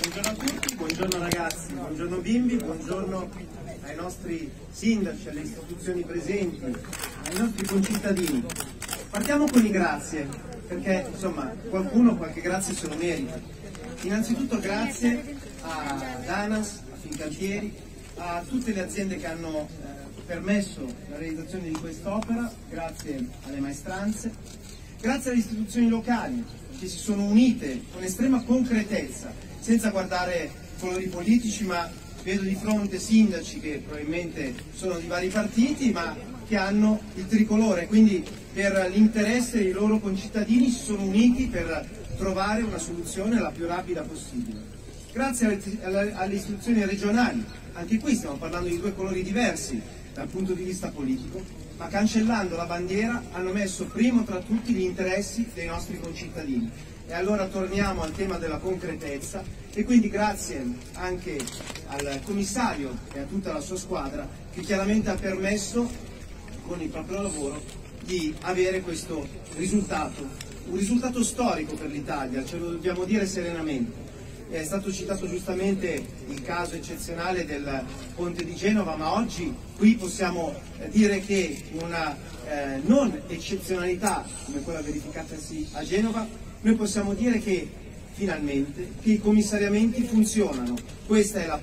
Buongiorno a tutti, buongiorno ragazzi, buongiorno bimbi, buongiorno ai nostri sindaci, alle istituzioni presenti, ai nostri concittadini. Partiamo con i grazie, perché insomma qualcuno qualche grazie se lo merita. Innanzitutto grazie ad ANAS, a Fincantieri, a tutte le aziende che hanno permesso la realizzazione di quest'opera, grazie alle maestranze, grazie alle istituzioni locali che si sono unite con estrema concretezza, senza guardare colori politici, ma vedo di fronte sindaci che probabilmente sono di vari partiti, ma che hanno il tricolore, quindi per l'interesse dei loro concittadini si sono uniti per trovare una soluzione la più rapida possibile. Grazie alle istituzioni regionali, anche qui stiamo parlando di due colori diversi dal punto di vista politico, ma cancellando la bandiera hanno messo primo tra tutti gli interessi dei nostri concittadini. E allora torniamo al tema della concretezza e quindi grazie anche al commissario e a tutta la sua squadra che chiaramente ha permesso con il proprio lavoro di avere questo risultato, un risultato storico per l'Italia, ce lo dobbiamo dire serenamente. È stato citato giustamente il caso eccezionale del Ponte di Genova, ma oggi qui possiamo dire che una non eccezionalità come quella verificatasi a Genova, noi possiamo dire che finalmente che i commissariamenti funzionano. Questa è la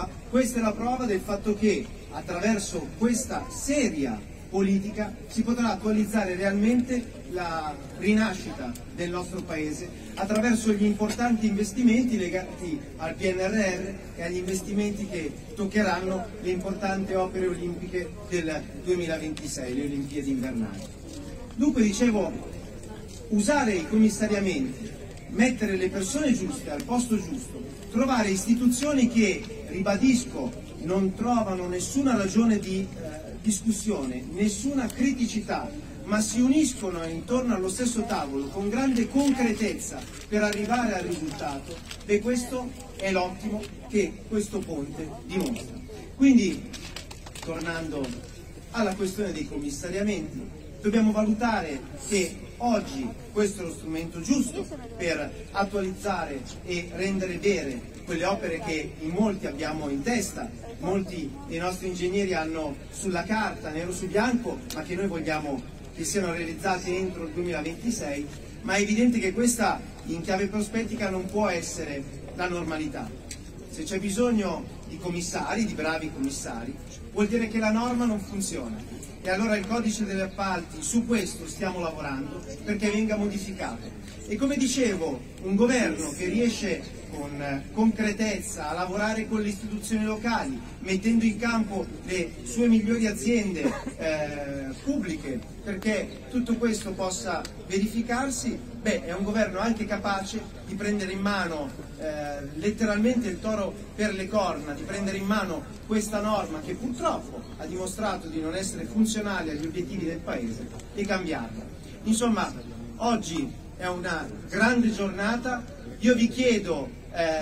prova del fatto che attraverso questa seria politica si potrà attualizzare realmente la rinascita del nostro Paese attraverso gli importanti investimenti legati al PNRR e agli investimenti che toccheranno le importanti opere olimpiche del 2026, le Olimpiadi invernali. Dunque dicevo, usare i commissariamenti, mettere le persone giuste al posto giusto, trovare istituzioni che, ribadisco, non trovano nessuna ragione di discussione, nessuna criticità, ma si uniscono intorno allo stesso tavolo con grande concretezza per arrivare al risultato, e questo è l'ottimo che questo ponte dimostra. Quindi, tornando alla questione dei commissariamenti, dobbiamo valutare che oggi questo è lo strumento giusto per attualizzare e rendere vere quelle opere che in molti abbiamo in testa, molti dei nostri ingegneri hanno sulla carta, nero su bianco, ma che noi vogliamo che siano realizzati entro il 2026, ma è evidente che questa in chiave prospettica non può essere la normalità. Se c'è bisogno di commissari, di bravi commissari, vuol dire che la norma non funziona. E allora il codice degli appalti, su questo stiamo lavorando perché venga modificato. E come dicevo, un governo che riesce con concretezza a lavorare con le istituzioni locali, mettendo in campo le sue migliori aziende pubbliche perché tutto questo possa verificarsi, beh, è un governo anche capace di prendere in mano letteralmente il toro per le corna, di prendere in mano questa norma che purtroppo ha dimostrato di non essere funzionale agli obiettivi del Paese e cambiarla. Insomma, oggi è una grande giornata, io vi chiedo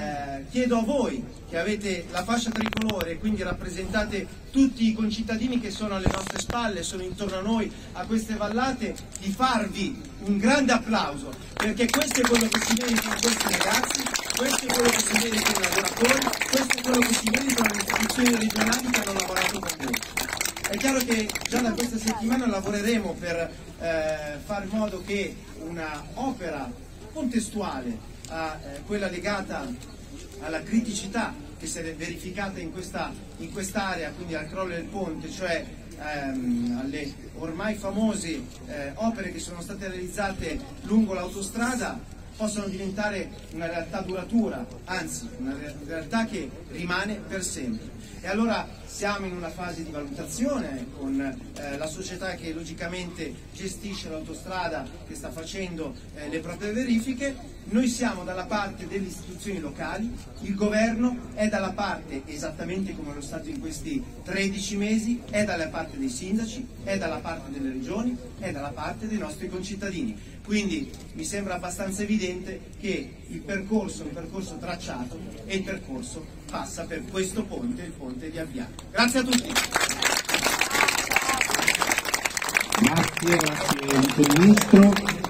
a voi che avete la fascia tricolore e quindi rappresentate tutti i concittadini che sono alle nostre spalle, sono intorno a noi, a queste vallate, di farvi un grande applauso, perché questo è quello che si meritano questi ragazzi, questo è quello che si meritano i lavoratori, questo è quello che si meritano le istituzioni regionali che hanno lavorato con voi. È chiaro che già da questa settimana lavoreremo per fare in modo che una opera contestuale a quella legata alla criticità che si è verificata in quest'area, quindi al crollo del ponte, cioè alle ormai famose opere che sono state realizzate lungo l'autostrada, possano diventare una realtà duratura, anzi una realtà che rimane per sempre. E allora siamo in una fase di valutazione con la società che logicamente gestisce l'autostrada, che sta facendo le proprie verifiche. Noi siamo dalla parte delle istituzioni locali, il governo è dalla parte, esattamente come lo stato in questi 13 mesi, è dalla parte dei sindaci, è dalla parte delle regioni, è dalla parte dei nostri concittadini. Quindi mi sembra abbastanza evidente che il percorso tracciato e il percorso passa per questo ponte, il ponte di Abbiano. Grazie a tutti. Grazie Vice Ministro.